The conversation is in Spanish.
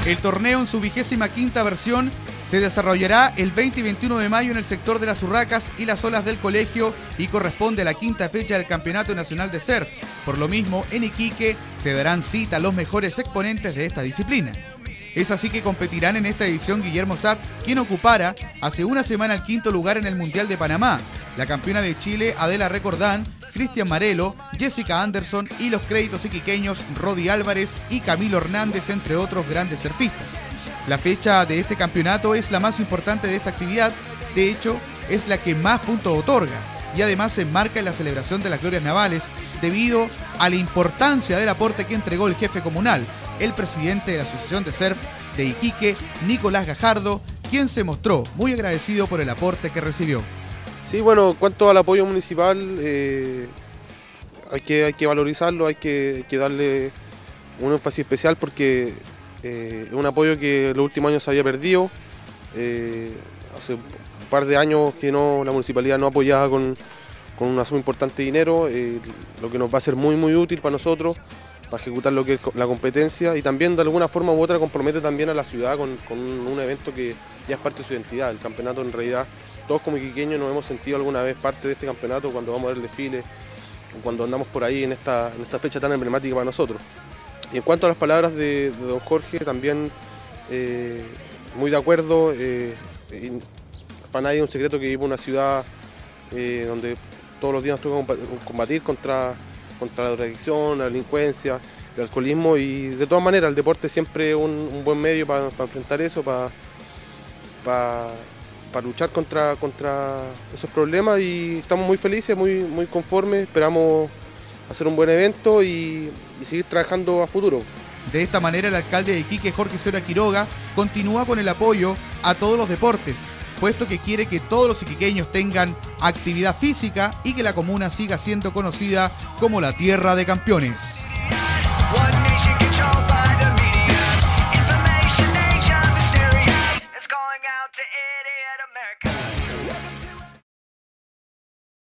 El torneo en su 25ª versión se desarrollará el 20 y 21 de mayo en el sector de las Urracas y las Olas del Colegio y corresponde a la 5ª fecha del Campeonato Nacional de Surf. Por lo mismo, en Iquique se darán cita los mejores exponentes de esta disciplina. Es así que competirán en esta edición Guillermo Satt, quien ocupara hace una semana el 5º lugar en el Mundial de Panamá, la campeona de Chile Adela Recordán, Cristian Marelo, Jessica Anderson y los créditos iquiqueños Rodi Álvarez y Camilo Hernández, entre otros grandes surfistas. La fecha de este campeonato es la más importante de esta actividad, de hecho es la que más puntos otorga y además se enmarca en la celebración de las glorias navales debido a la importancia del aporte que entregó el jefe comunal, el presidente de la Asociación de Surf de Iquique, Nicolás Gajardo, quien se mostró muy agradecido por el aporte que recibió. Sí, bueno, en cuanto al apoyo municipal, hay que valorizarlo, hay que darle un énfasis especial porque es un apoyo que en los últimos años se había perdido. Hace un par de años que la municipalidad no apoyaba con una suma importante de dinero, lo que nos va a ser muy útil para nosotros, para ejecutar lo que es la competencia y también de alguna forma u otra compromete también a la ciudad con un evento que ya es parte de su identidad. El campeonato, en realidad, todos como iquiqueños nos hemos sentido alguna vez parte de este campeonato cuando vamos a ver el desfile o cuando andamos por ahí en esta fecha tan emblemática para nosotros. Y en cuanto a las palabras de don Jorge, también muy de acuerdo. Para nadie es un secreto que vivo en una ciudad donde todos los días nos toca combatir contra la drogadicción, la delincuencia, el alcoholismo, y de todas maneras el deporte siempre es un buen medio para enfrentar eso, para luchar contra esos problemas, y estamos muy felices, muy conformes, esperamos hacer un buen evento y seguir trabajando a futuro. De esta manera, el alcalde de Iquique, Jorge Sora Quiroga, continúa con el apoyo a todos los deportes, puesto que quiere que todos los iquiqueños tengan actividad física y que la comuna siga siendo conocida como la tierra de campeones.